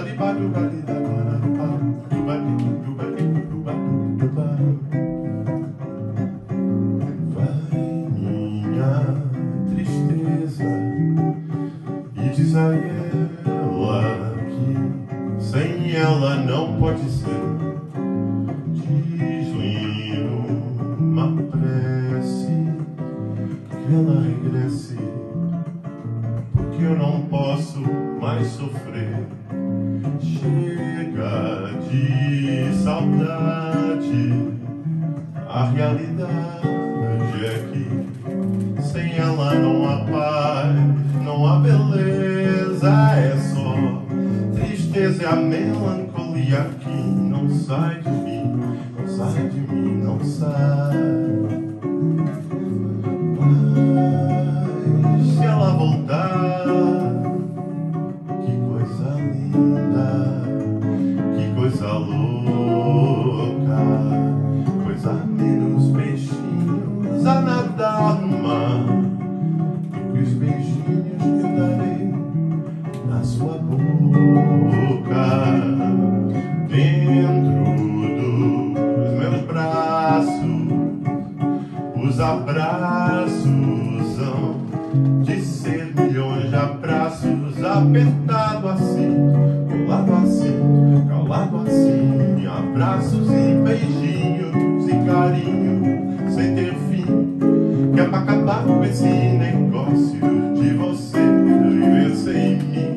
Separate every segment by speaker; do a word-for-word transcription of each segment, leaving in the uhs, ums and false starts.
Speaker 1: tristeza e diz a ela que sem ela não pode ser. Diz-lhe uma prece que ela regresse, porque eu não posso mais sofrer. Chega de saudade, a realidade é que sem ela não há paz, não há beleza, é só tristeza e a melancolia que não sai de mim, não sai de mim, não sai. Mas se ela voltar, que coisa linda, que coisa louca, coisa menos peixinhos a nadar no mar do que os beijinhos que eu darei na sua boca. Dentro dos meus braços, os abraços hão de ser milhões de abraços, apertado assim, colado assim, calado assim, abraços e beijinhos e carinho sem ter fim, que é pra acabar com esse negócio de você viver sem mim.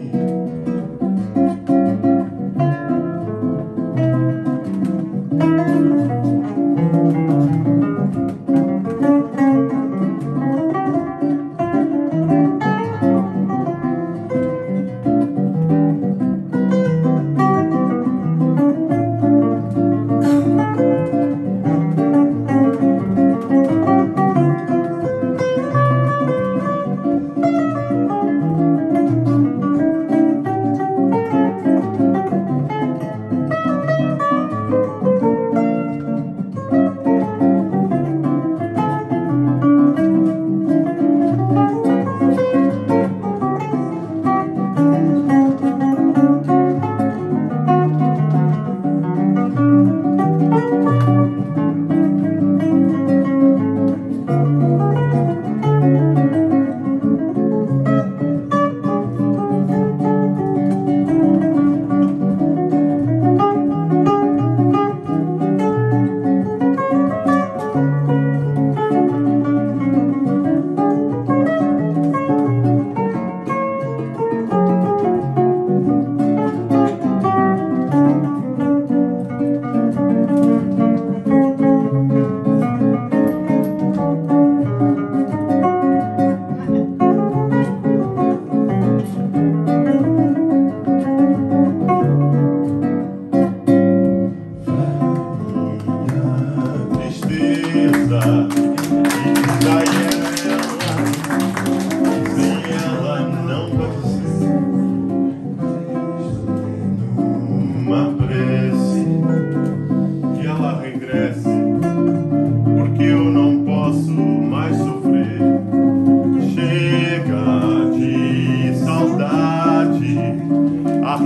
Speaker 1: A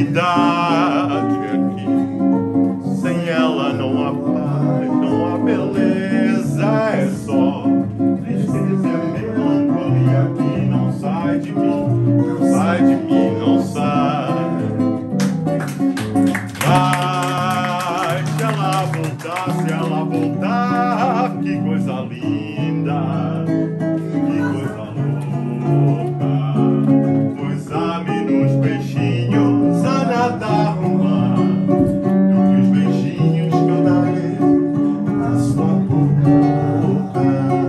Speaker 1: realidade é que sem ela não há paz, não há beleza, é só tristeza e melancolia que não sai de mim, não sai de mim, não sai. Mas se ela voltar, se ela voltar, que coisa linda, que coisa louca, coisa menos peixinhos a nadar no mar do que os beijinhos que eu darei na sua boca.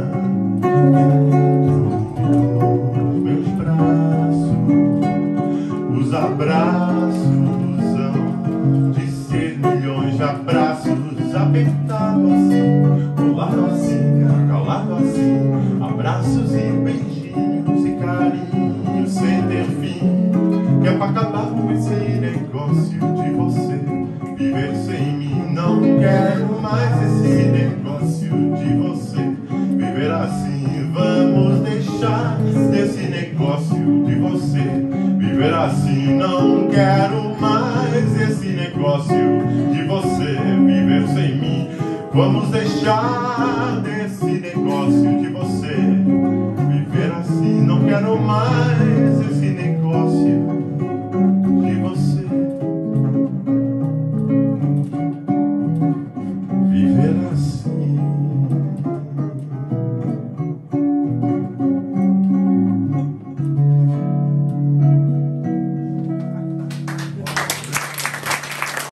Speaker 1: Dentro dos meus braços, os abraços hão de ser milhões de abraços, apertado assim, colado assim, calado assim, abraços e beijinhos e carinhos sem ter fim, que é pra acabar com esse negócio de você viver sem mim. Não quero mais esse negócio de você viver assim. Vamos deixar esse negócio de você viver assim. Não quero mais desse negócio de você viver sem mim. Vamos deixar desse negócio de você viver assim. Não quero mais